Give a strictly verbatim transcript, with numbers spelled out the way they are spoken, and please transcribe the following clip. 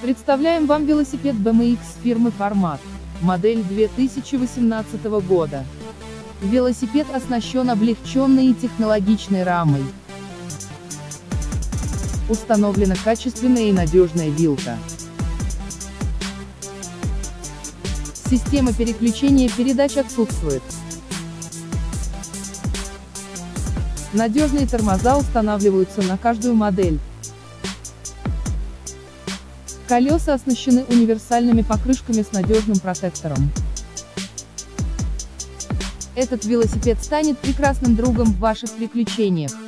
Представляем вам велосипед бэ эм икс фирмы Формат, модель две тысячи восемнадцатого года. Велосипед оснащен облегченной и технологичной рамой. Установлена качественная и надежная вилка. Система переключения передач отсутствует. Надежные тормоза устанавливаются на каждую модель. Колеса оснащены универсальными покрышками с надежным протектором. Этот велосипед станет прекрасным другом в ваших приключениях.